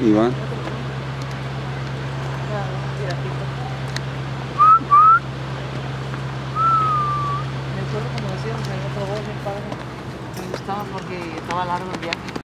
Iván. Me acuerdo cuando decíamos en otro gol, mi padre me gustaba porque estaba largo el viaje.